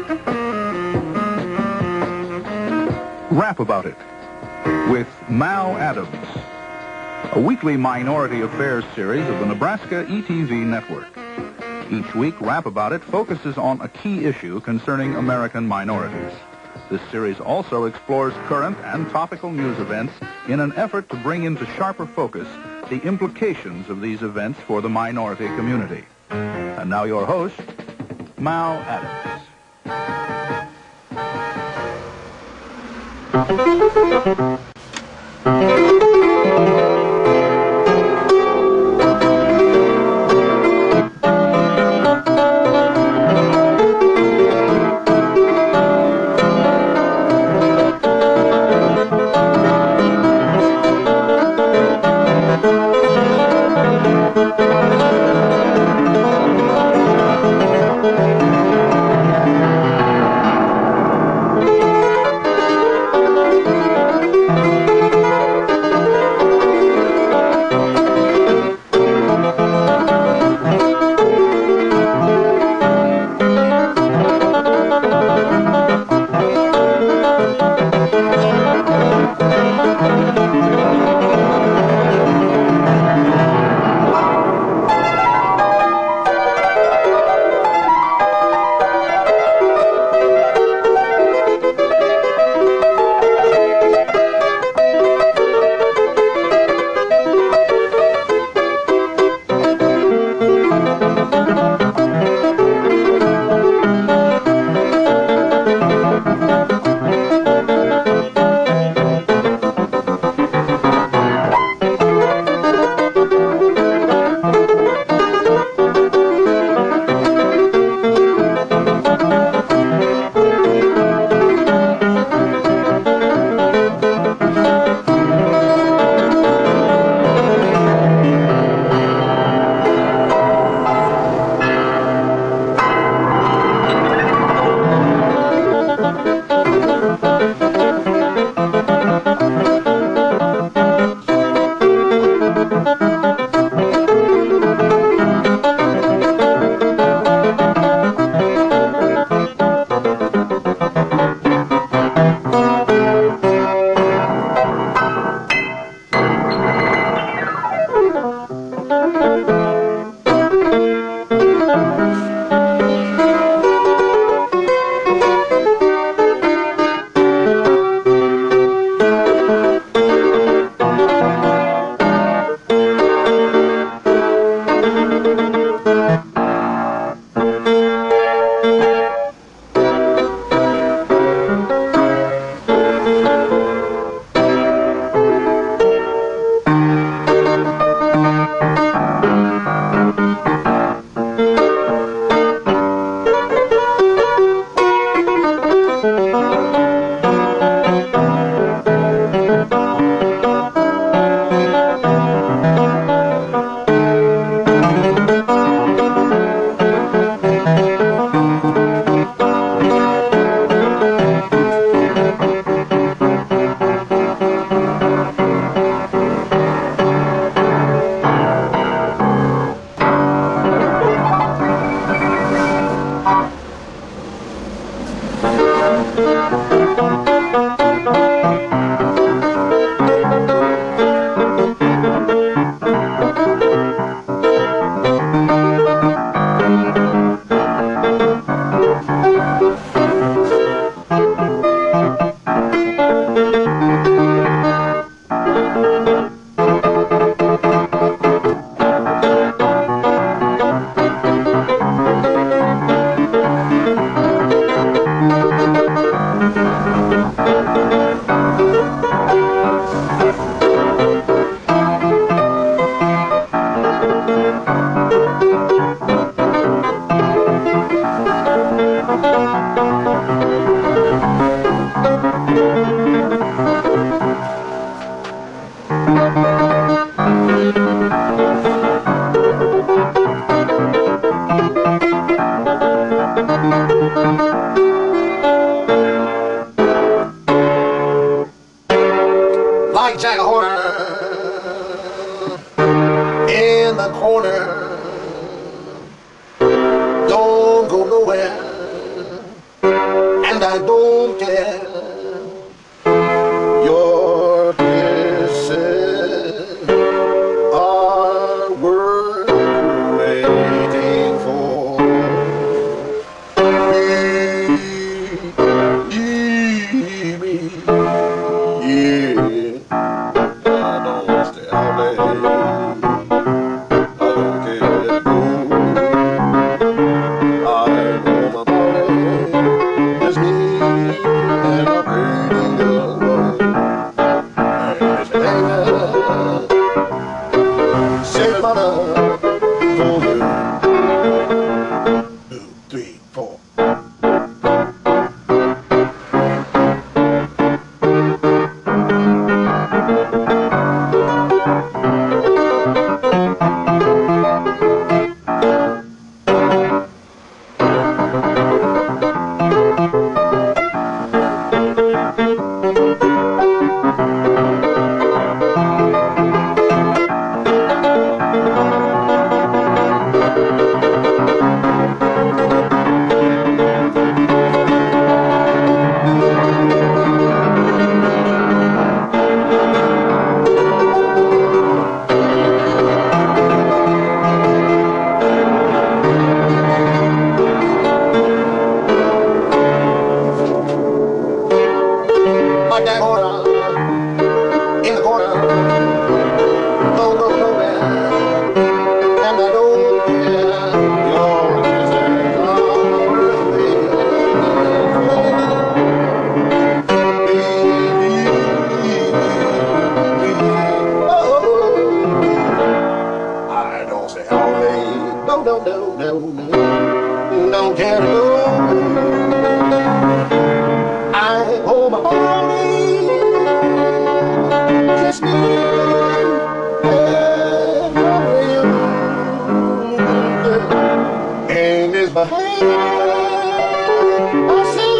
Rap About It with Mal Adams, a weekly minority affairs series of the Nebraska ETV network. Each week, Rap About It focuses on a key issue concerning American minorities. This series also explores current and topical news events in an effort to bring into sharper focus the implications of these events for the minority community. And now your host, Mal Adams. Like Jack Horner in the corner, don't go nowhere. don't tell. Your kisses are worth waiting for. Believe me, yeah. I don't stay out late. I don't care who. I know my body is me and I'm pretty good. And it's an anger, save my love for you. 2, 3, 4. Like that corner, in the corner, don't go nowhere, and I don't care. Your kisses are worth waiting for. Oh, I don't say how late, no, don't care to go. I hold my body, kiss me, and you. And it's behaving. I say